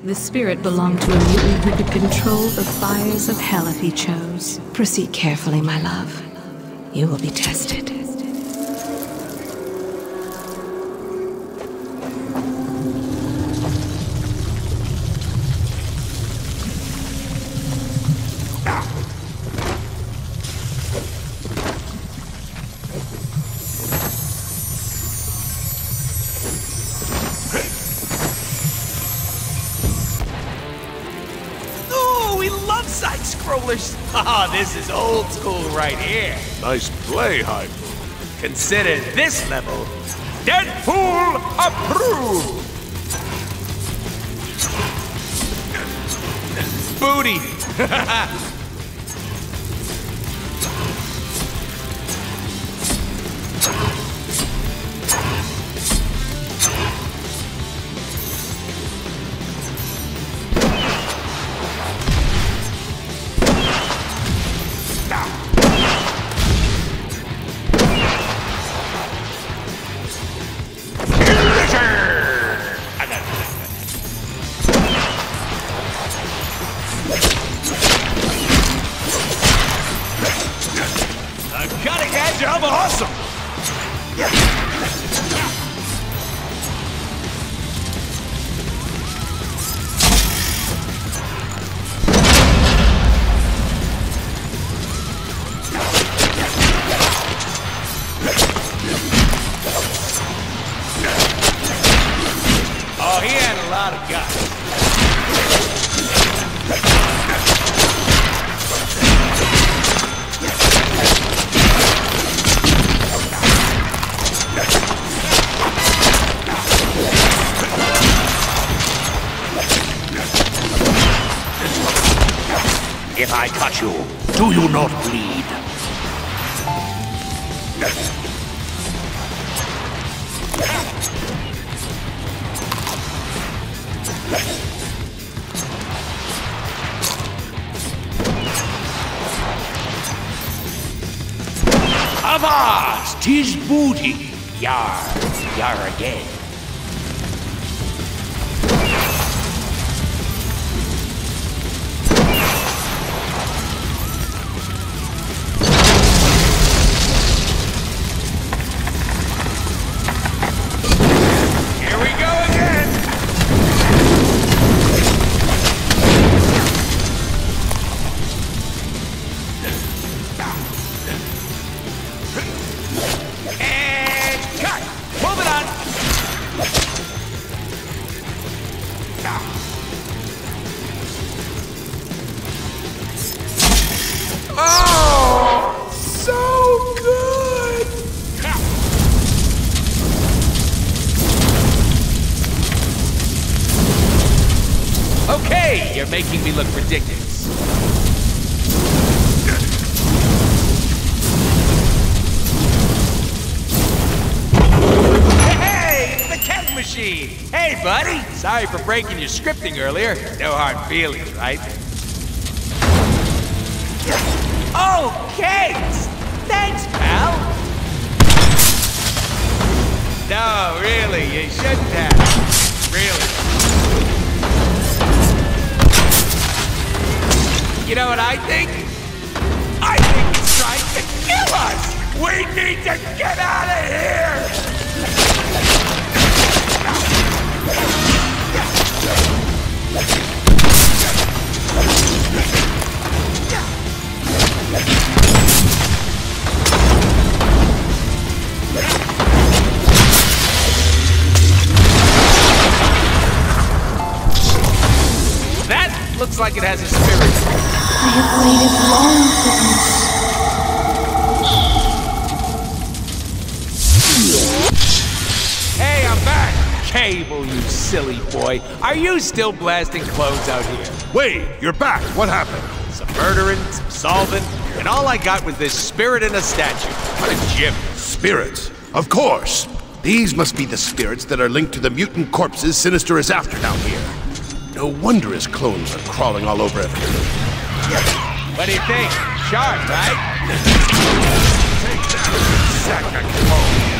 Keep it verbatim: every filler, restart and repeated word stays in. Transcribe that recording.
The spirit belonged to a mutant who could control the fires of hell if he chose. Proceed carefully, my love. You will be tested. Sidescrollers. Ah, oh, this is old school right here. Nice play, Hype. Consider this level Deadpool approved. Booty. Cutting edge of awesome! Oh, he had a lot of guts. If I cut you, do you not bleed? Avast, 'tis booty. Yar, yar again. Oh, so good! Okay, you're making me look ridiculous. Hey, the keg machine! Hey, buddy! Sorry for breaking your scripting earlier. No hard feelings, right? Oh, cakes! Thanks, pal! No, really, you shouldn't have. Really. You know what I think? I think it's trying to kill us! We need to get out of here! That looks like it has a spirit. I have waited long for this. Hey, I'm back! Cable, you silly boy. Are you still blasting clones out here? Wait, you're back. What happened? Some murdering, some solving, and all I got was this spirit in a statue. What a gym. Spirits? Of course. These must be the spirits that are linked to the mutant corpses Sinister is after down here. No wonder his clones are crawling all over everything. What do you think? Sharp, right? Take that, sack of clones.